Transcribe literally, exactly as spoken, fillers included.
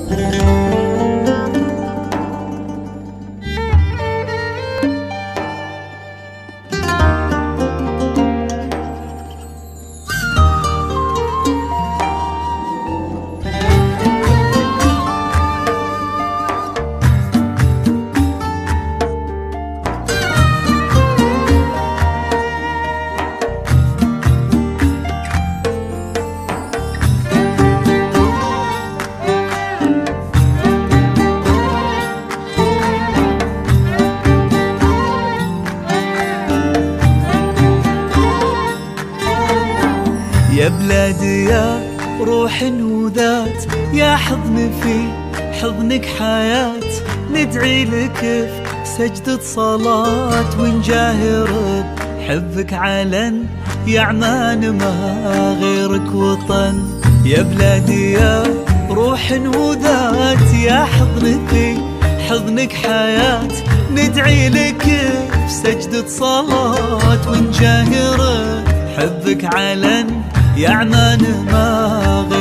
يا بلادي يا روح وذات، يا حضن في حضنك حياة، ندعي لك في سجدة صلاة ونجاهر بحبك علن، يا عمان ما غيرك وطن. يا بلادي يا روح وذات، يا حضن في حضنك حياة، ندعي لك في سجدة صلاة ونجاهر حبك علن، يا عمان ما غيرك